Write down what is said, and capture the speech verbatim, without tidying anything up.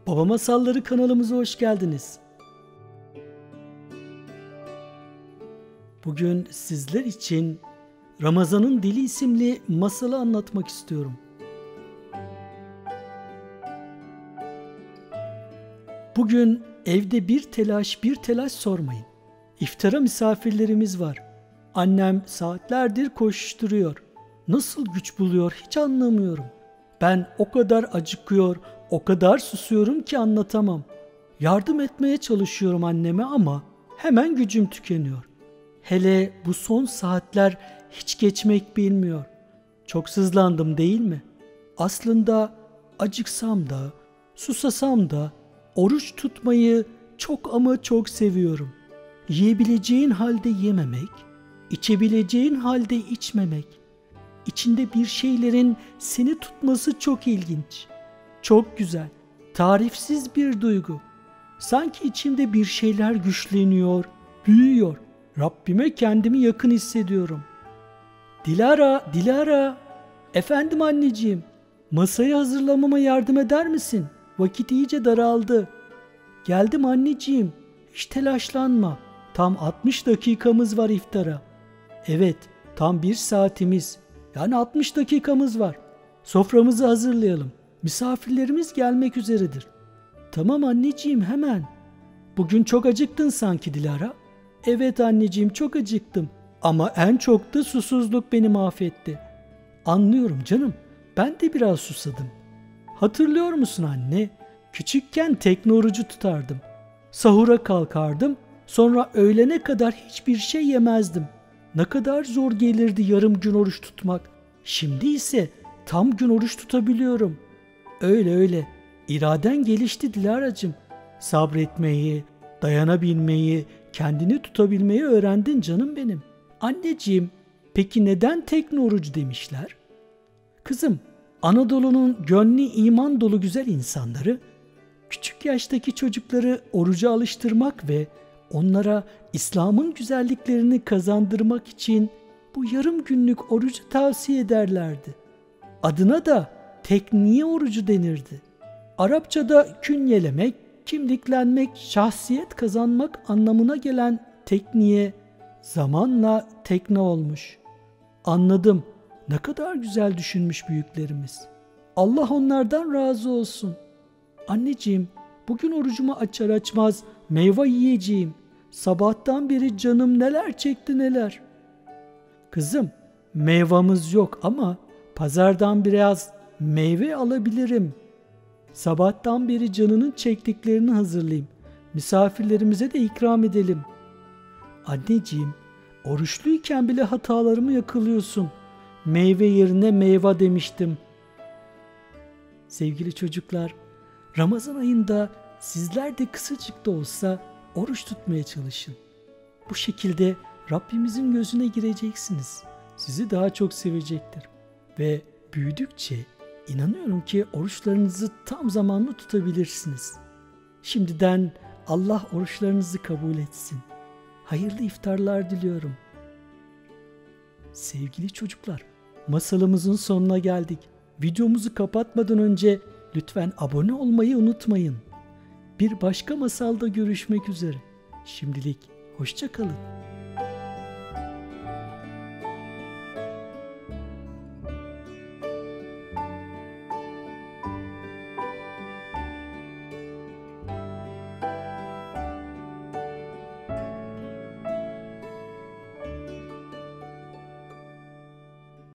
Baba Masalları kanalımıza hoş geldiniz. Bugün sizler için Ramazan'ın Dili isimli masalı anlatmak istiyorum. Bugün evde bir telaş bir telaş sormayın. İftara misafirlerimiz var. Annem saatlerdir koşturuyor. Nasıl güç buluyor hiç anlamıyorum. Ben o kadar acıkıyor, o kadar susuyorum ki anlatamam. Yardım etmeye çalışıyorum anneme ama hemen gücüm tükeniyor. Hele bu son saatler hiç geçmek bilmiyor. Çok sızlandım değil mi? Aslında acıksam da, susasam da oruç tutmayı çok ama çok seviyorum. Yiyebileceğin halde yememek, içebileceğin halde içmemek, içinde bir şeylerin seni tutması çok ilginç. Çok güzel, tarifsiz bir duygu. Sanki içimde bir şeyler güçleniyor, büyüyor. Rabbime kendimi yakın hissediyorum. Dilara, Dilara. Efendim anneciğim, masayı hazırlamama yardım eder misin? Vakit iyice daraldı. Geldim anneciğim, hiç telaşlanma. Tam altmış dakikamız var iftara. Evet, tam bir saatimiz. Yani altmış dakikamız var. Soframızı hazırlayalım. Misafirlerimiz gelmek üzeredir. Tamam anneciğim, hemen. Bugün çok acıktın sanki Dilara. Evet anneciğim, çok acıktım. Ama en çok da susuzluk beni mahvetti. Anlıyorum canım. Ben de biraz susadım. Hatırlıyor musun anne? Küçükken tekne orucu tutardım. Sahura kalkardım. Sonra öğlene kadar hiçbir şey yemezdim. Ne kadar zor gelirdi yarım gün oruç tutmak. Şimdi ise tam gün oruç tutabiliyorum. Öyle öyle. İraden gelişti Dilara'cığım. Sabretmeyi, dayanabilmeyi, kendini tutabilmeyi öğrendin canım benim. Anneciğim, peki neden tekne orucu demişler? Kızım, Anadolu'nun gönlü iman dolu güzel insanları, küçük yaştaki çocukları oruca alıştırmak ve onlara İslam'ın güzelliklerini kazandırmak için bu yarım günlük orucu tavsiye ederlerdi. Adına da tekniye orucu denirdi. Arapçada künyelemek, kimliklenmek, şahsiyet kazanmak anlamına gelen tekniye zamanla tekne olmuş. Anladım. Ne kadar güzel düşünmüş büyüklerimiz. Allah onlardan razı olsun. Anneciğim, bugün orucumu açar açmaz meyve yiyeceğim. Sabahtan beri canım neler çekti neler. Kızım, meyvamız yok ama pazardan biraz meyve alabilirim. Sabahtan beri canının çektiklerini hazırlayayım. Misafirlerimize de ikram edelim. Anneciğim, oruçluyken bile hatalarımı yakalıyorsun. Meyve yerine meyve demiştim. Sevgili çocuklar, Ramazan ayında sizler de kısacık da olsa oruç tutmaya çalışın. Bu şekilde Rabbimizin gözüne gireceksiniz. Sizi daha çok sevecektir. Ve büyüdükçe inanıyorum ki oruçlarınızı tam zamanlı tutabilirsiniz. Şimdiden Allah oruçlarınızı kabul etsin. Hayırlı iftarlar diliyorum. Sevgili çocuklar, masalımızın sonuna geldik. Videomuzu kapatmadan önce lütfen abone olmayı unutmayın. Bir başka masalda görüşmek üzere. Şimdilik hoşça kalın.